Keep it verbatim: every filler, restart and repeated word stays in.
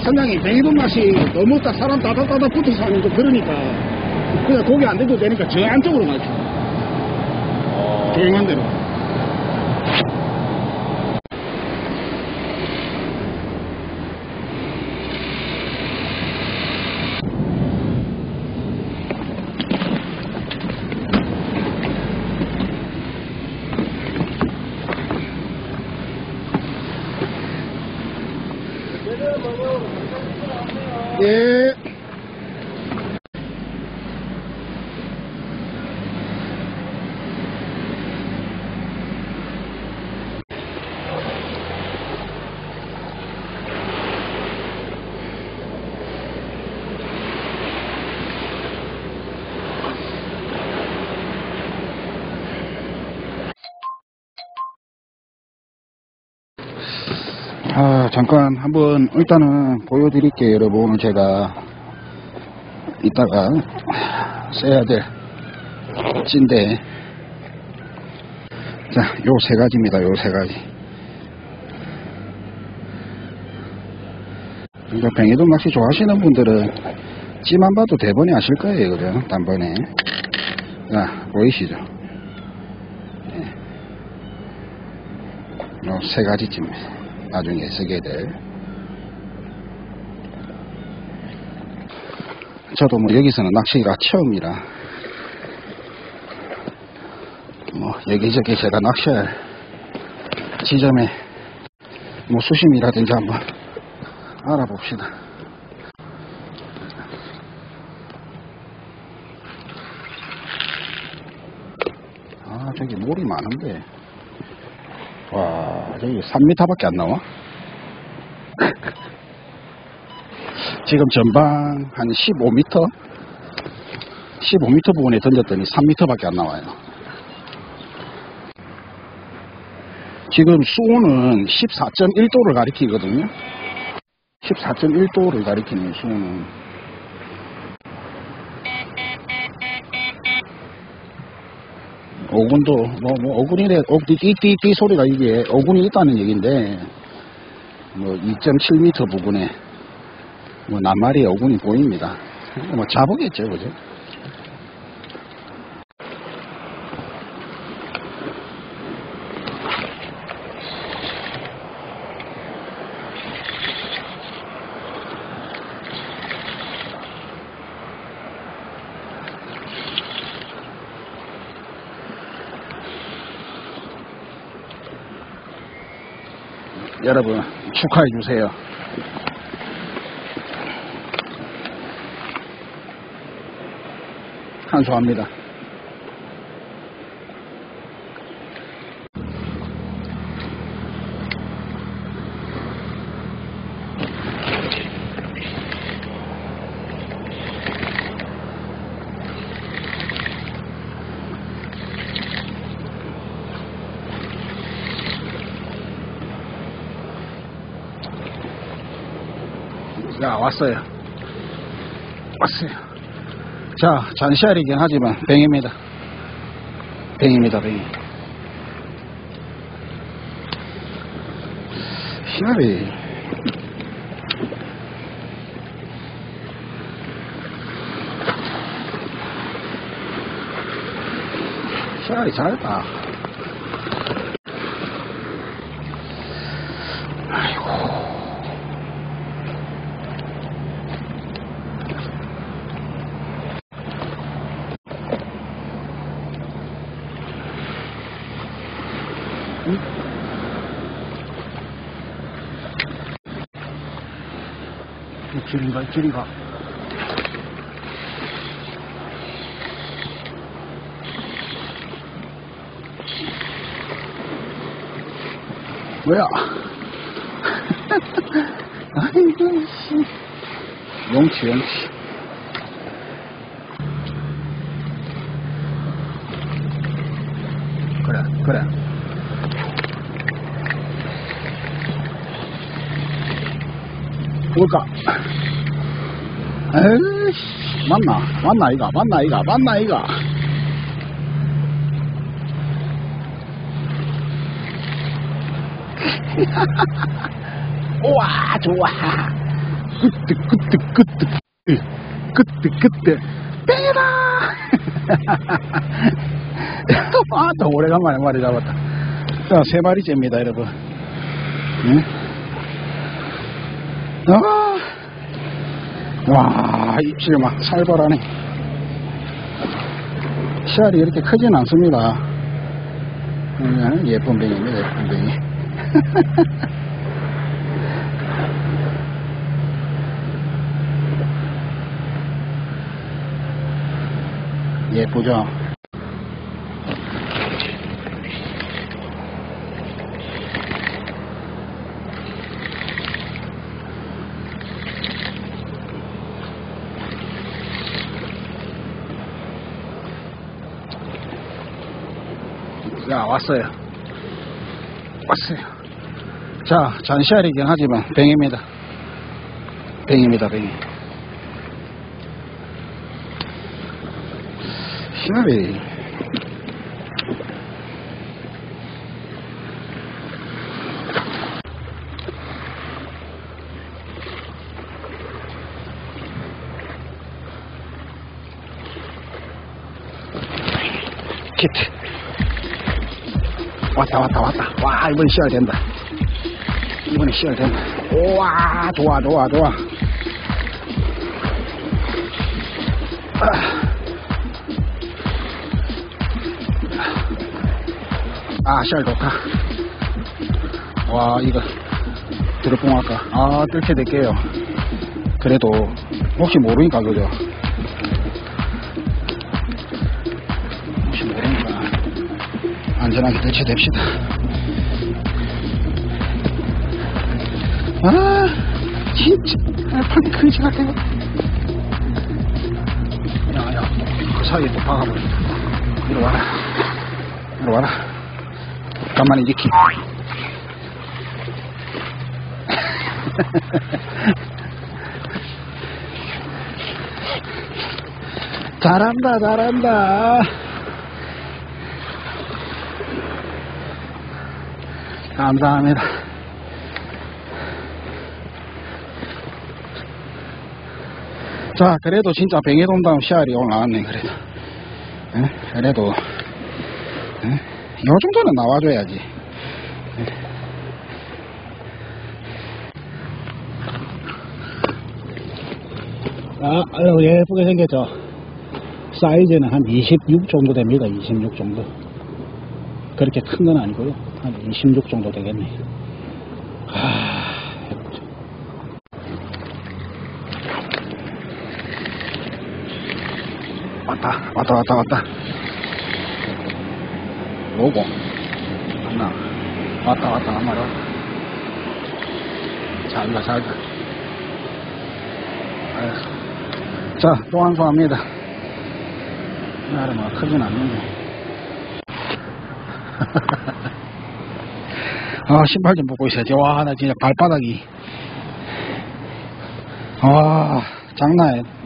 선장이 뱅이돈 낚시 너무 딱 사람 따닥따닥 붙어서 하는 거 그러니까 그냥 고기 안 돼도 되니까 저 안쪽으로 맞춰. 어... 계획한 대로. 예. 아, 잠깐 한번 일단은 보여드릴게요. 여러분, 오늘 제가 이따가 써야 될 찐데, 자, 요 세 가지입니다. 요 세 가지. 그러니까 뱅이돈 낚시 좋아하시는 분들은 찌만 봐도 대번에 아실 거예요. 그죠? 단번에. 자, 보이시죠? 요 세 가지 찌입니다. 나중에 쓰게 될. 저도 뭐 여기서는 낚시가 처음이라 뭐 여기저기 제가 낚시할 지점에 뭐 수심이라든지 한번 알아봅시다. 아, 저기 몰이 많은데. 와, 저기 삼 미터밖에 안 나와? 지금 전방 한 십오 미터? 십오 미터 부분에 던졌더니 삼 미터밖에 안 나와요. 지금 수온은 십사 점 일 도를 가리키거든요. 십사 점 일 도를 가리키는 수온은. 어군도, 뭐, 뭐, 어군이래, 어, 띠띠띠 소리가 이게 어군이 있다는 얘기인데, 뭐, 이 점 칠 미터 부근에, 뭐, 낱마리의 어군이 보입니다. 뭐, 잡으겠죠, 그죠? 여러분 축하해 주세요. 한수합니다. 자, 왔어요. 왔어요. 자, 잔시알이긴 하지만 뱅입니다. 뱅입니다, 뱅이. 시알이 시알이 잘했다. 아이고. 응? 이쪽인가, 이쪽인가. 뭐야? 아이고, 씨. 용치, 용치. 그래, 그래. 뭘까? 에이씨, 맞나? 맞나, 이가? 맞나, 이가? 맞나, 이가? 우와, 좋아. 그때 그때 그때 그때 그때 뺑이다. 아, 또 오래간만에 마리 잡았다. 자, 세 마리째입니다, 여러분. 응? 아, 와, 입질 막 살벌하네. 씨알이 이렇게 크진 않습니다. 응, 예쁜 뱅이입니다, 예쁜 뱅이. 예쁘죠? 자, 왔어요. 왔어요. 자, 잔시알이긴 하지만 뱅입니다. 뱅입니다, 뱅이. 시알이 키트. 왔다 왔다 왔다. 와, 이번에 씨알 된다. 이번에 씨알 된다. 우와, 좋아 좋아 좋아. 아, 씨알 좋다. 와, 이거 드롭봉 할까? 아, 뜰채 될게요. 그래도 혹시 모르니까 그죠? 혹시 모르니까 안전하게 뜰채 됩시다. 아, 진짜 판이 크지 같아요. 야야, 그 사이에 또 박아버린다. 이리 와라, 이리 와라. 간만에 니키. 잘한다 잘한다. 감사합니다. 자, 그래도 진짜 뱅에돔다운 씨알이 오늘 나왔네. 그래도 에? 그래도 에? 요 정도는 나와줘야지. 에? 아, 아유, 예쁘게 생겼죠. 사이즈는 한 이십육 정도 됩니다. 이십육 정도. 그렇게 큰 건 아니고요. 한 이십육 정도 되겠네. 아, 예쁘죠. 왔다, 왔다, 왔다, 왔다. 오고. 하나. 왔다, 왔다, 한 마리 왔다. 잘 가, 잘 가. 아유. 자, 또 한 수 합니다. 나름 뭐 크진 않는데. 아, 신발 좀 벗고 있어야지. 와, 나 진짜 발바닥이. 와, 장난 아니야.